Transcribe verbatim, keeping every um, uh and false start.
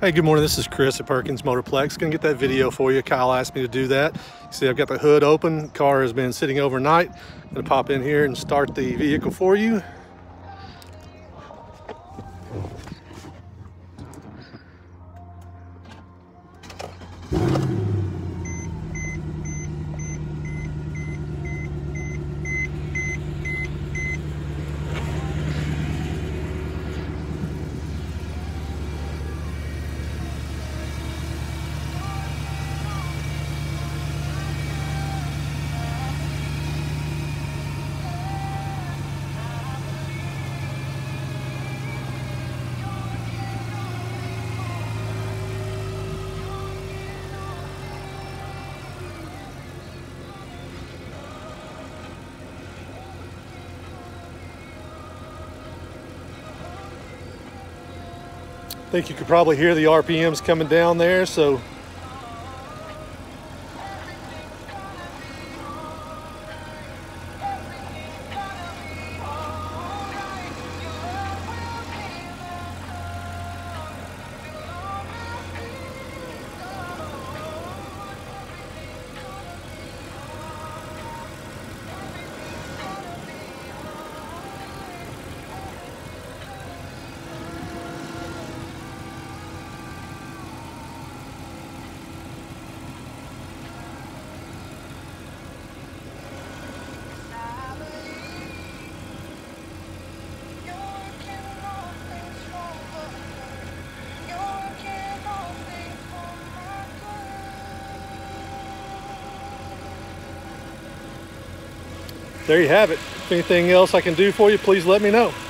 Hey, good morning. This is Chris at Perkins Motorplex. Gonna get that video for you. Kyle asked me to do that. See, I've got the hood open. Car has been sitting overnight. Gonna pop in here and start the vehicle for you. I think you could probably hear the R P Ms coming down there, so there you have it. If anything else I can do for you, please let me know.